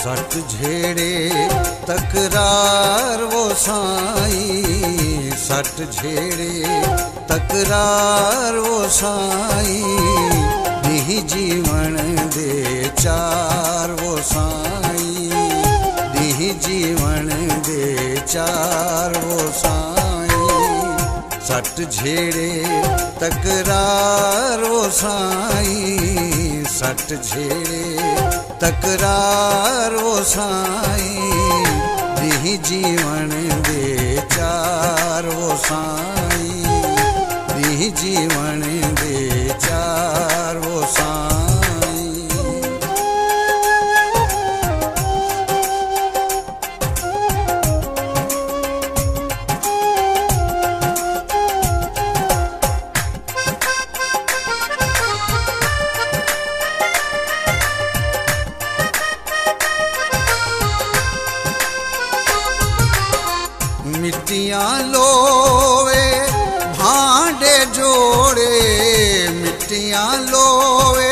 सट झेड़े तकरार वो साईं, सट झेड़े तकरार वो साईं, दी जीवन दे चार वो साईं, दी जीवन दे चार वो साईं। सट झेड़े तकरार वो साईं, सट झेड़े तकरार वो साईं, दी जीवन दे चार वो साईं, दी जीवन दे चार वो साईं। मिट्टियाँ लोवे भांडे जोड़े, मिट्टियाँ लोवे,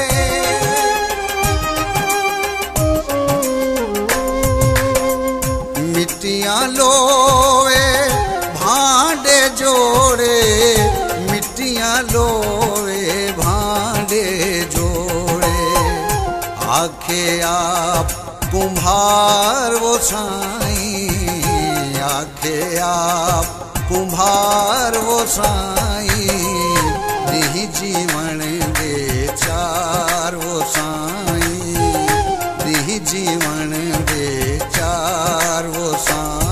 मिट्टियाँ लोवे भांडे जोड़े, मिट्टियाँ लोवे भांडे जोड़े। आखे आप कुम्हार वो साईं, आखे आप कुम्हार वो साईं, दी जीवन दे चार वो साईं, दी जीवन दे चार वो साईं।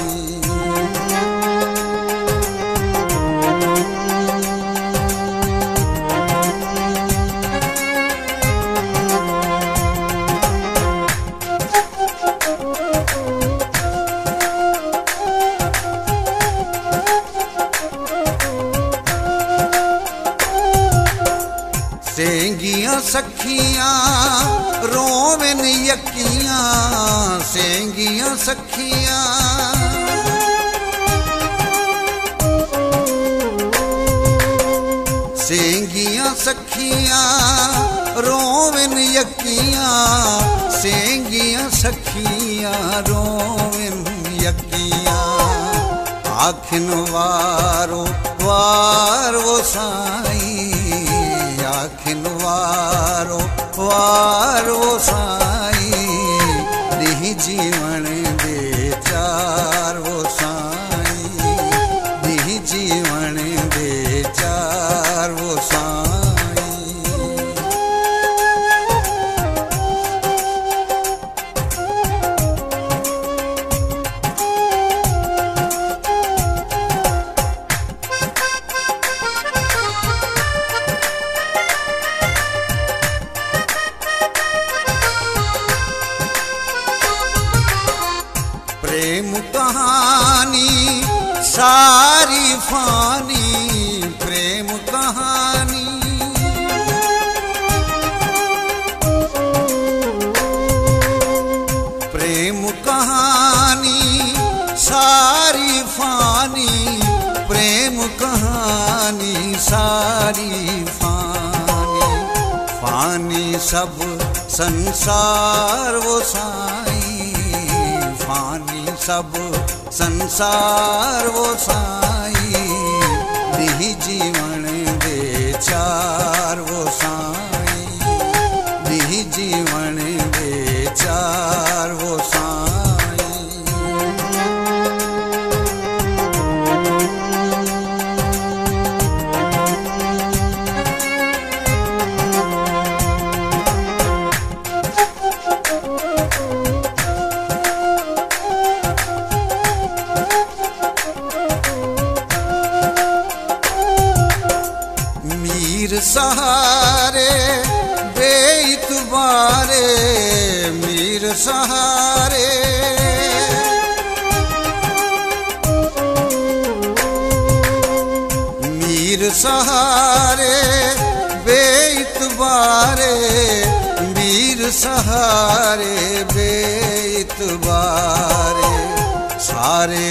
सेंगियां सखियां रोवन यकियां, सेंगियां सखियां, सेंगियां सखियां रोवन यकियां, सेंगियां सखियां रोवन यकियां। आखिन वारो वार वो साईं, आखिन वारो वार वो साईं, दी जीवन दे चार वो साईं, दी जीवन दे चार वो साईं। प्रेम कहानी सारी फानी, प्रेम कहानी, प्रेम कहानी सारी फानी, प्रेम कहानी सारी फानी। फानी सब संसार वो साईं, फानी सब संसार वो साईं, दी जीवन दे चार वो साईं, दी जीवन दे चार वो साईं। मीर सहारे बेइतबारे, मीर सहारे, मीर सहारे बेइतबारे, मीर सहारे बेइतबारे। सारे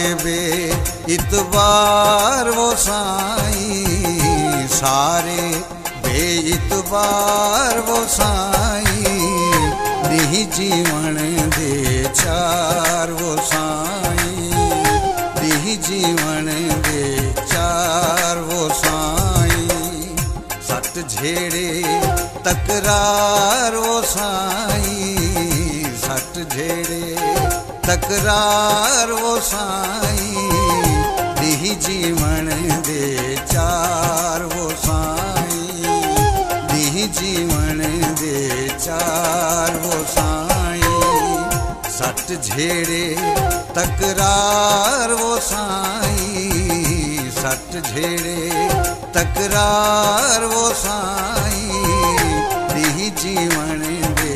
बेइतबार वो साईं, सारे बेइतबार वो साईं, दी दी जीवन दे चार वो साईं, दी जीवन दे चार वो साईं। सट झेड़े तकरार वो साईं, सट झेड़े तकरार वो साईं। दी जीवन दे चार वो साईं, दी जीवन दे चार वो साईं। सट झेड़े तकरार वो साईं, सट झेड़े तकरार वो साईं। दी जीवन दे